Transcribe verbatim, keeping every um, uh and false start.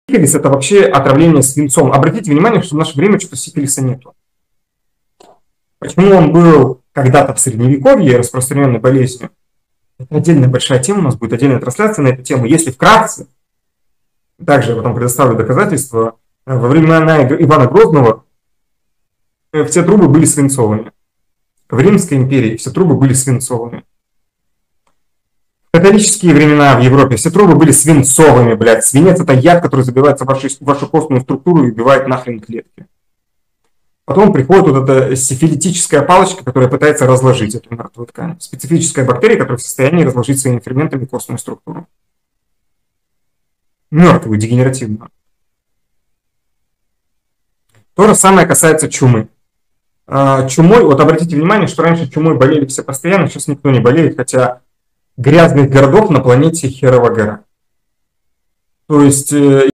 Сифилис – это вообще отравление свинцом. Обратите внимание, что в наше время что-то сифилиса нету. Почему он был когда-то в Средневековье распространенной болезнью? Это отдельная большая тема, у нас будет отдельная трансляция на эту тему. Если вкратце, также я потом предоставлю доказательства, во времена Ивана Грозного все трубы были свинцовыми. В Римской империи все трубы были свинцовыми. В католические времена в Европе все трубы были свинцовыми, блядь. Свинец – это яд, который забивается в вашу, в вашу костную структуру и убивает нахрен клетки. Потом приходит вот эта сифилитическая палочка, которая пытается разложить эту мертвую ткань. Специфическая бактерия, которая в состоянии разложить своими ферментами костную структуру. Мертвую, дегенеративную. То же самое касается чумы. Чумой, вот обратите внимание, что раньше чумой болели все постоянно, сейчас никто не болеет, хотя грязных городов на планете херова гора. То есть